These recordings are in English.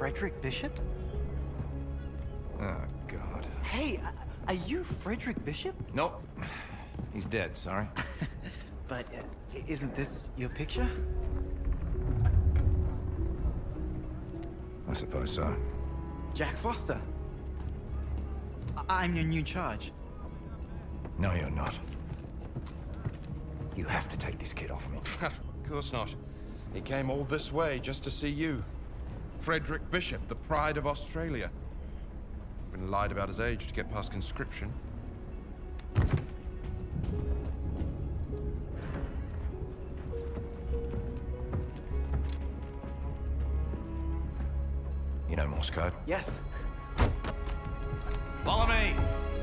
Frederick Bishop? Oh, God. Hey, are you Frederick Bishop? Nope. He's dead, sorry. But isn't this your picture? I suppose so. Jack Foster. I'm your new charge. No, you're not. You have to take this kid off me. Of course not. He came all this way just to see you. Frederick Bishop, the pride of Australia. Been lied about his age to get past conscription. You know Morse code? Yes. Follow me!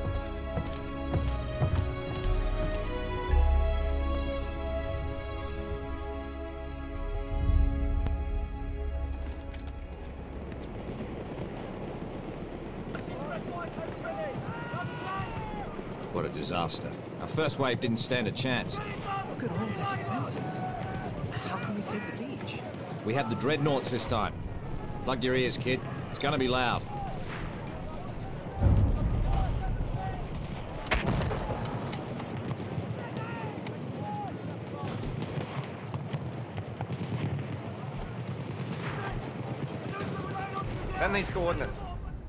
What a disaster. Our first wave didn't stand a chance. Look at all the defenses. How can we take the beach? We have the dreadnoughts this time. Plug your ears, kid. It's gonna be loud. Send these coordinates.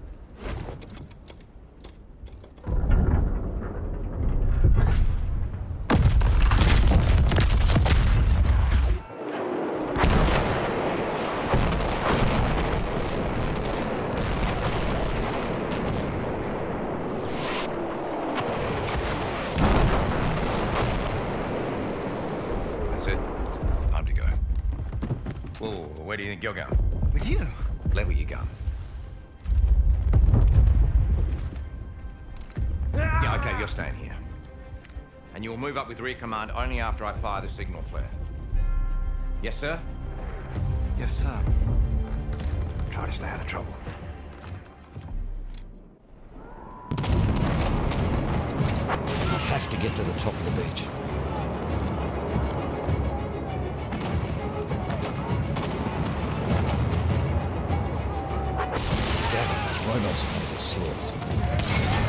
That's it. Time to go. Whoa, where do you think you're going? With you? Level your gun. Yeah, okay, you're staying here. And you'll move up with rear command only after I fire the signal flare. Yes, sir? Yes, sir. Try to stay out of trouble. We have to get to the top of the beach. Damn it, those robots are gonna get slaughtered.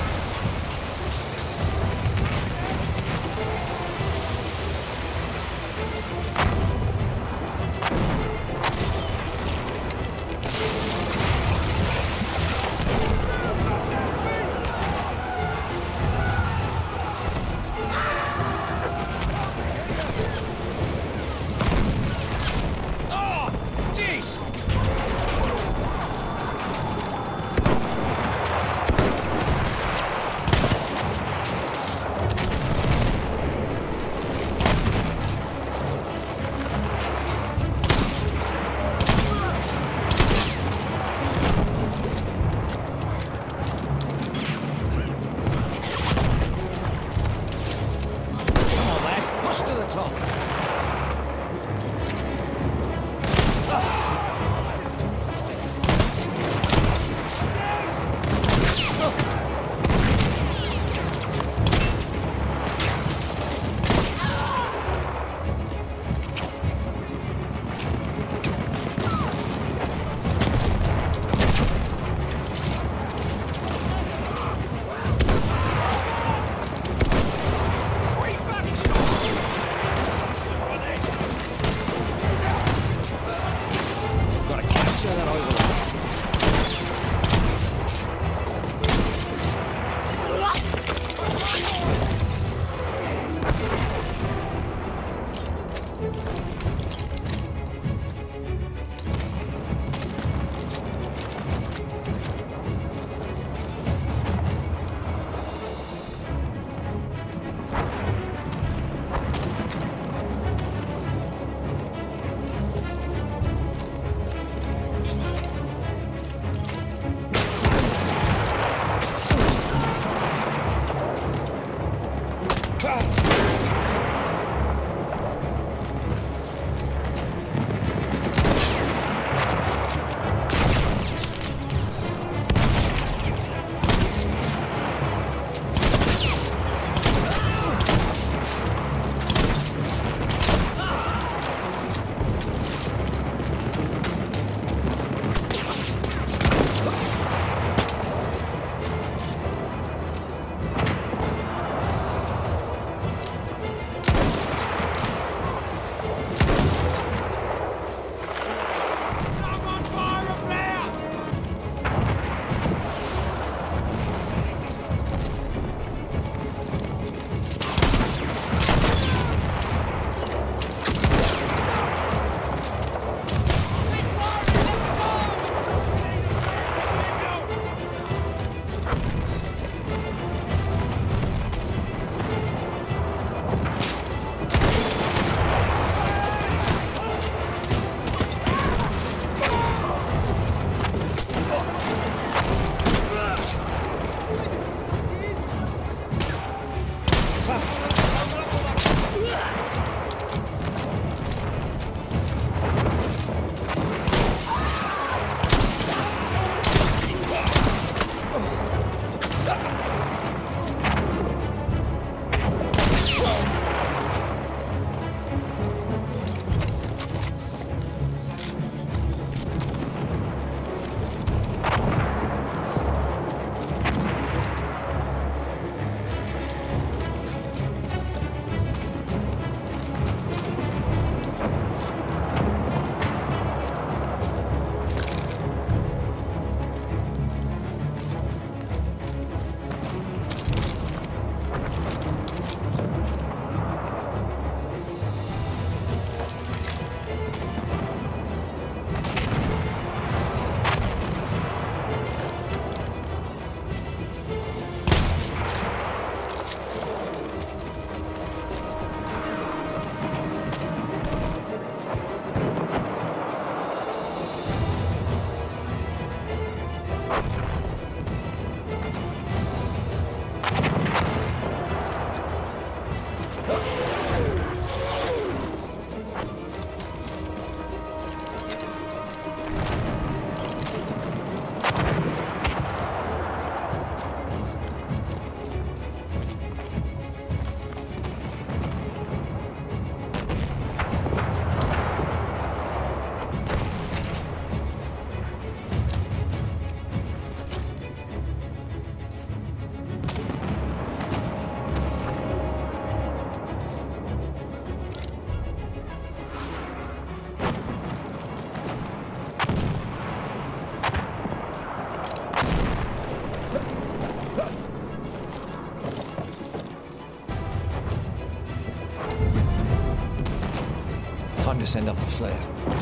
Time to send up the flare.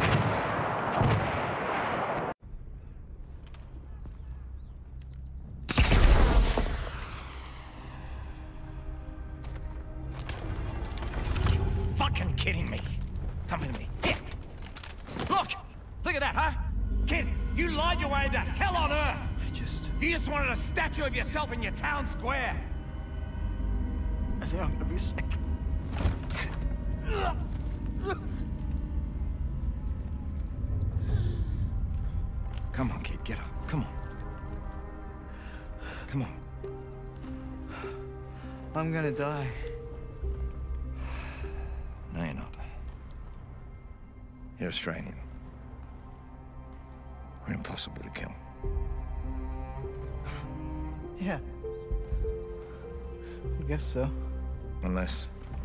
Fucking kidding me? Come with me. Here. Look! Look at that, huh? Kid, you lied your way into hell on earth! You just wanted a statue of yourself in your town square! I think I'm gonna be sick. Come on, kid, get up. Come on. Come on. I'm gonna die. No, you're not. You're Australian. We're impossible to kill. Yeah. I guess so. Unless...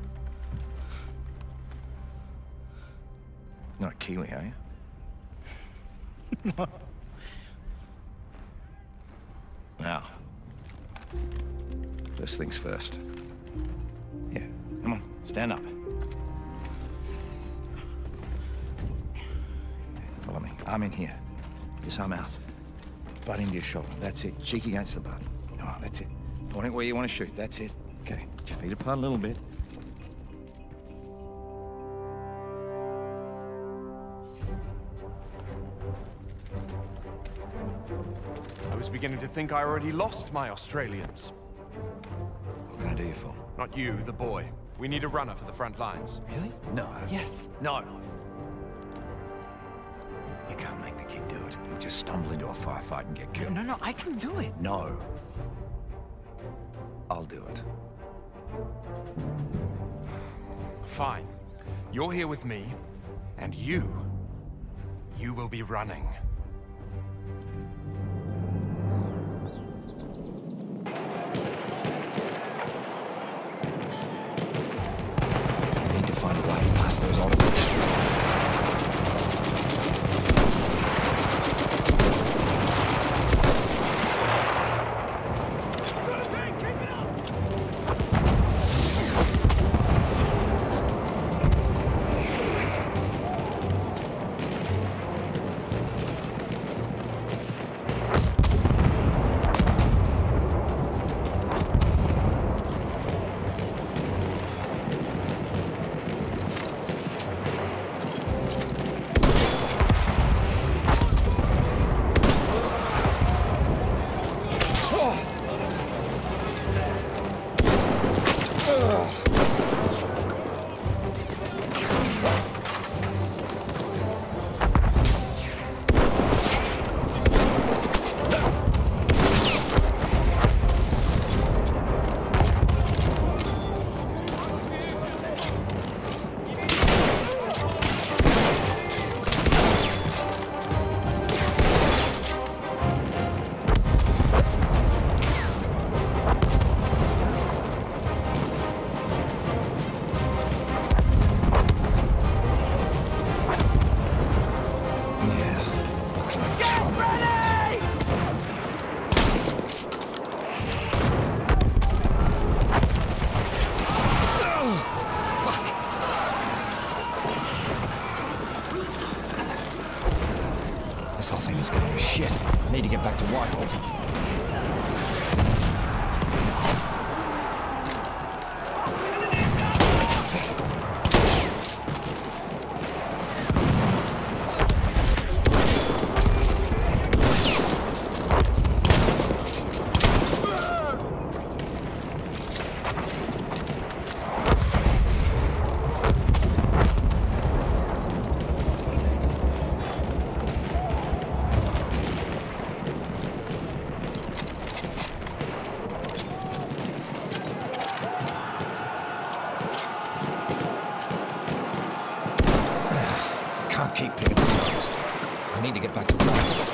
Not a Kiwi, are you? No. Now, first things first. Yeah, come on, stand up. Follow me. Arm in here. This arm out. Butt into your shoulder. That's it. Cheek against the butt. Oh, that's it. Point it where you want to shoot. That's it. Okay. Get your feet apart a little bit. I was beginning to think I already lost my Australians. What can I do you for? Not you, the boy. We need a runner for the front lines. Really? No. Yes. No. You can't make the kid do it. He'll just stumble into a firefight and get killed. No, I can do it. No. I'll do it. Fine. You're here with me, and you will be running. We need to find a way past those automats. This whole thing is going to shit. I need to get back to Whitehall. Keep picking up things. I need to get back to Whitehall.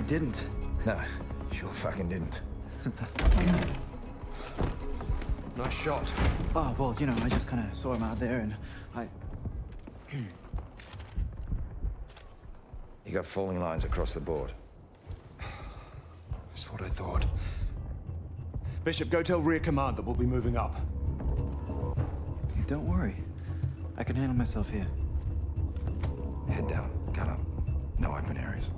didn't. No, sure fucking didn't. Nice shot. Oh, well, you know, I just kind of saw him out there and I... You got falling lines across the board. That's what I thought. Bishop, go tell rear command that we'll be moving up. Hey, don't worry. I can handle myself here. Head down, gun up. No open areas.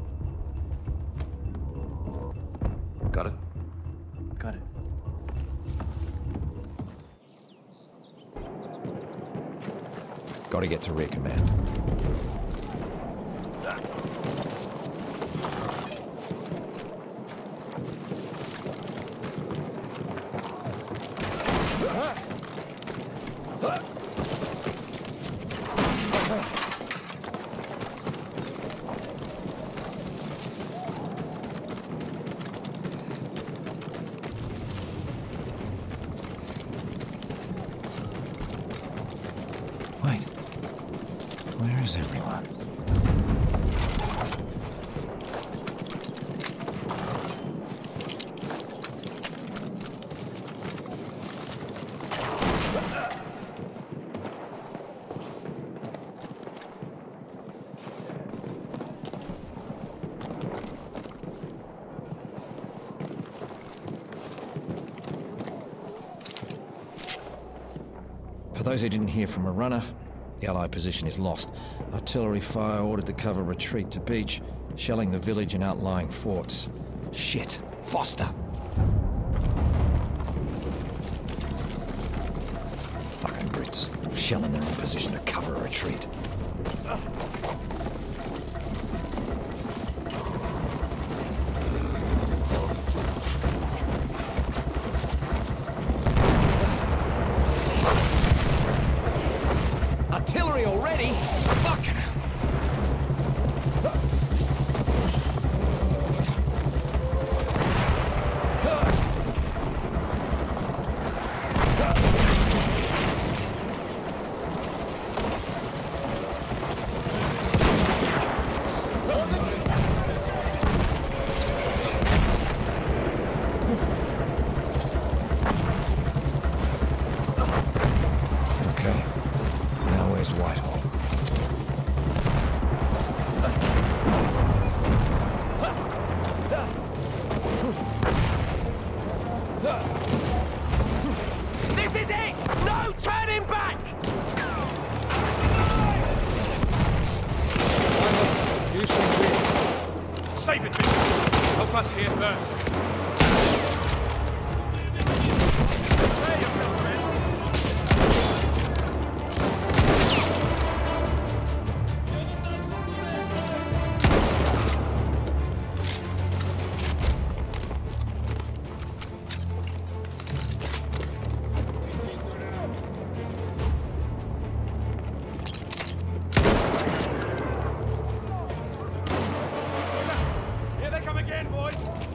Got it? Got it. Gotta get to rear command. Wait, where is everyone? For those who didn't hear from a runner, the Allied position is lost. Artillery fire ordered to cover retreat to beach, shelling the village and outlying forts. Shit! Foster! Fucking Brits. Shelling their own position to cover a retreat. Artillery already? Fucking hell. Okay. Now where's Whitehall? This is it! No turning back! Save it, Bishop. Help us here first. Here they come again, boys.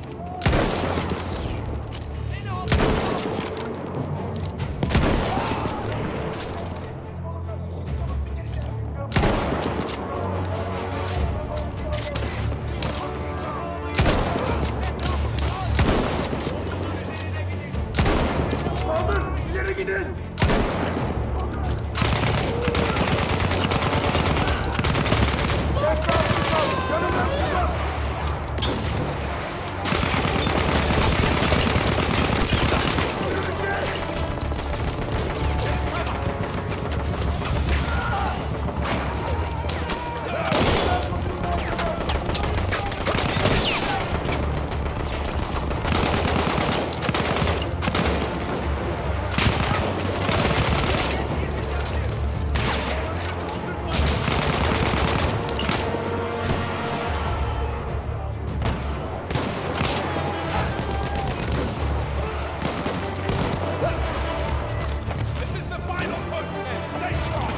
This is the final push, men. Stay strong.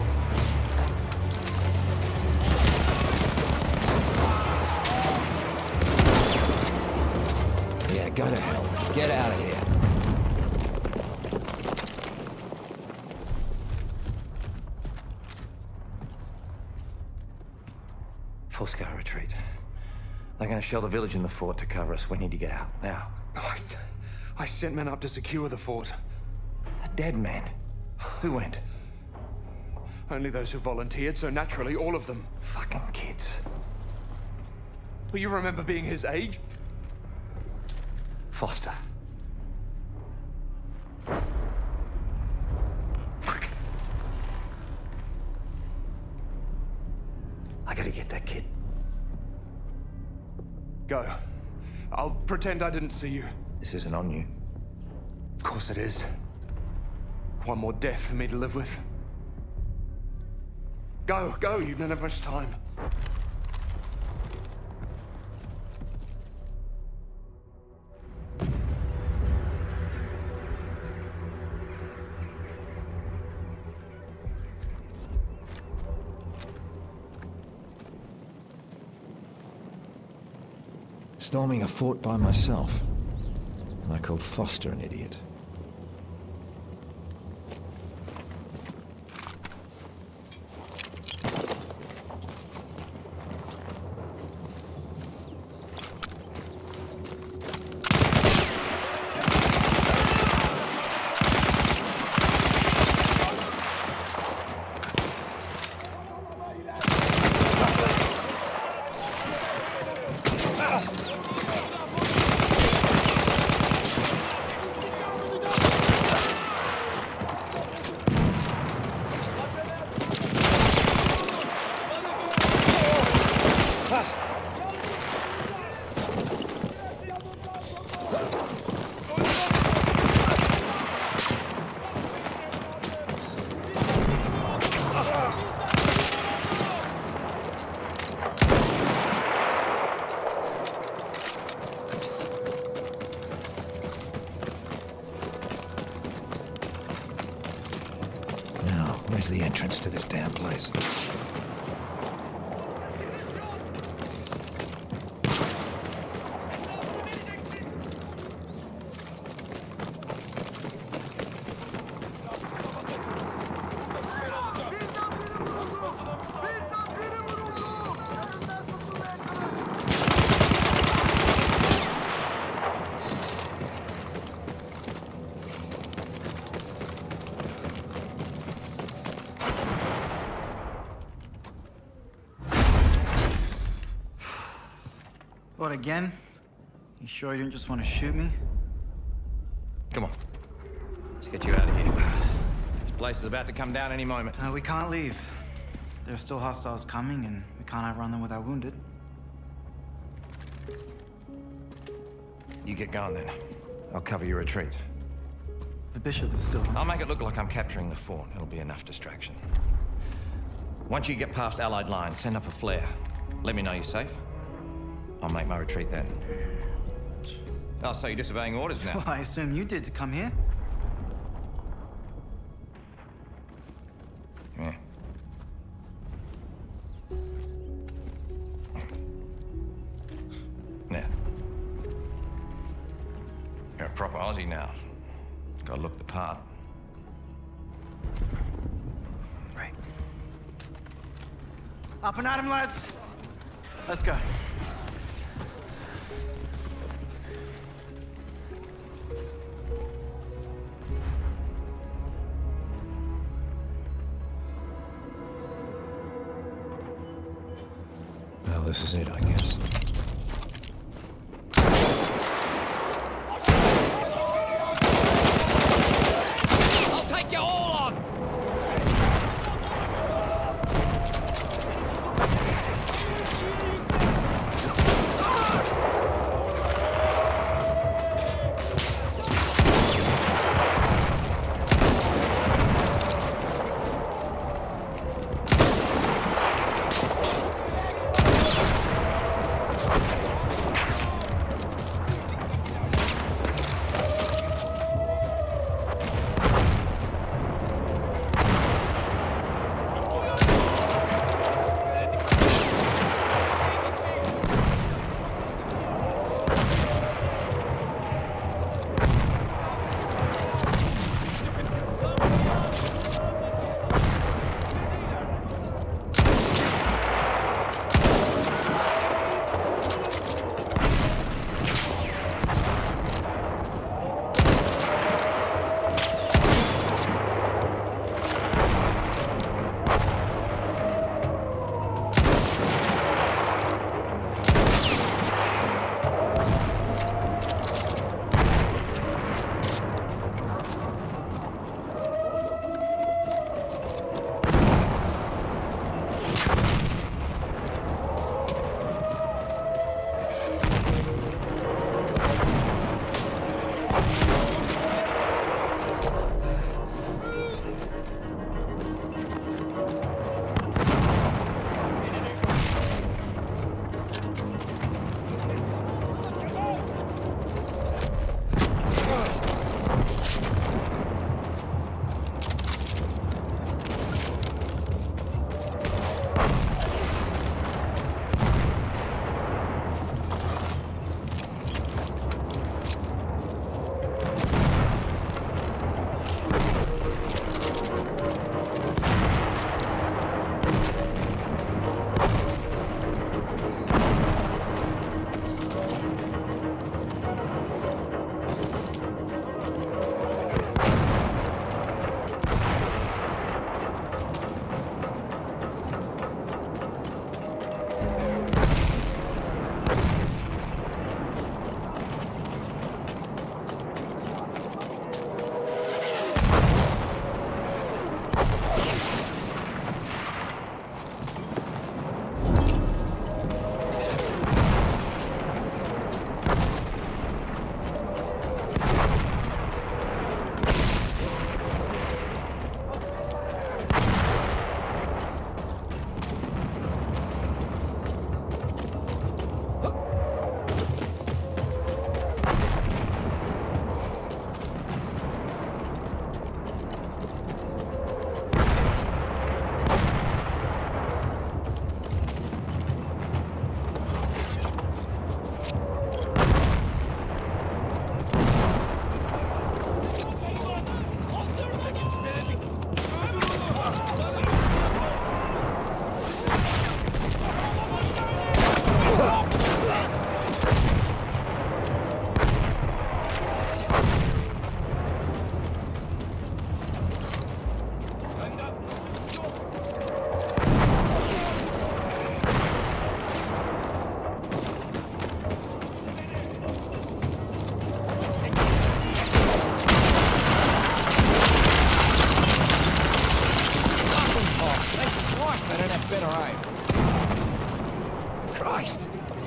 Yeah, go to hell. Get out of here. Full-scale retreat. They're gonna shell the village and the fort to cover us. We need to get out, now. I sent men up to secure the fort. A dead man? Who went? Only those who volunteered, so naturally, all of them. Fucking kids. But you remember being his age? Foster. Fuck. I gotta get that kid. Go. I'll pretend I didn't see you. This isn't on you. Of course it is. One more death for me to live with. Go, you don't have much time. Storming a fort by myself. And I called Foster an idiot. Where's the entrance to this damn place? What, again? You sure you didn't just want to shoot me? Come on. Let's get you out of here. This place is about to come down any moment. We can't leave. There are still hostiles coming, and we can't outrun them with our wounded. You get going then. I'll cover your retreat. The Bishop is still... I'll make it look like I'm capturing the fort. It'll be enough distraction. Once you get past Allied lines, send up a flare. Let me know you're safe. I'll make my retreat then. Oh, so you're disobeying orders now? Well, I assume you did to come here. Yeah. Yeah. You're a proper Aussie now. Gotta look the part. Right. Up and at him, lads! Let's go. Well, this is it, I guess. I'll take you all on!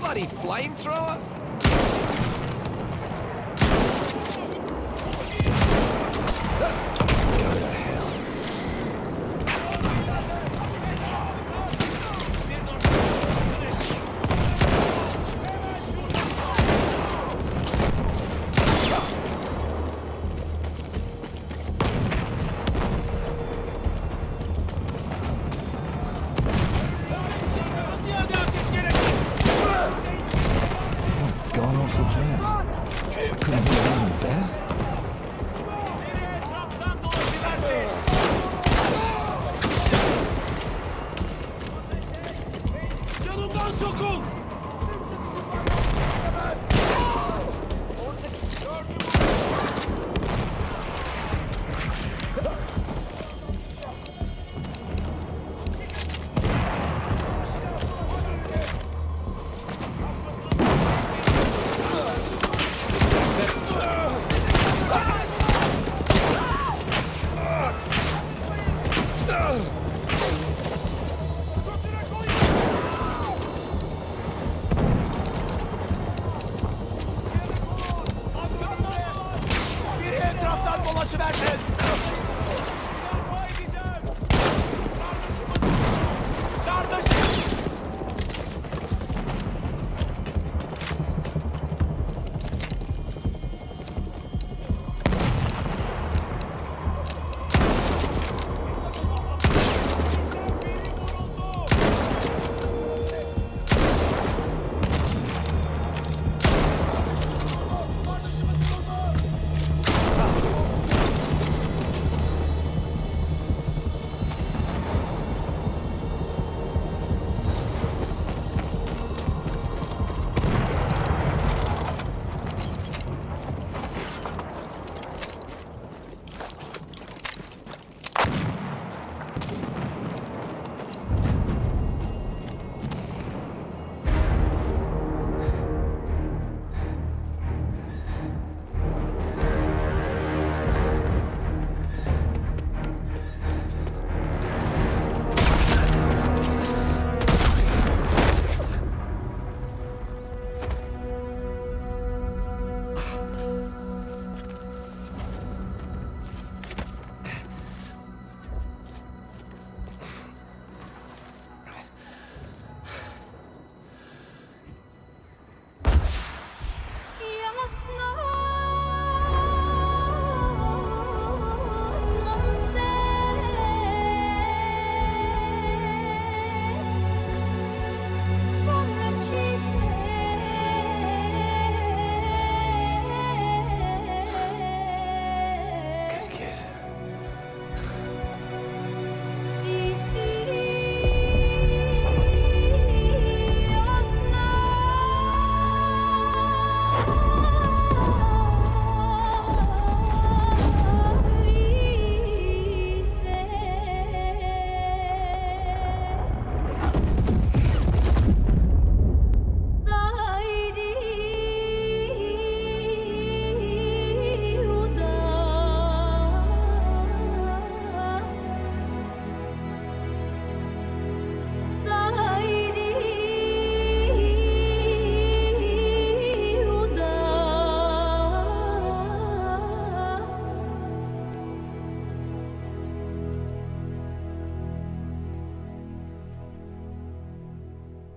bloody flamethrower? Go to hell. Gone awful clear. I couldn't do it any better. Canından sokun! Biri etraftan dolaşıversin!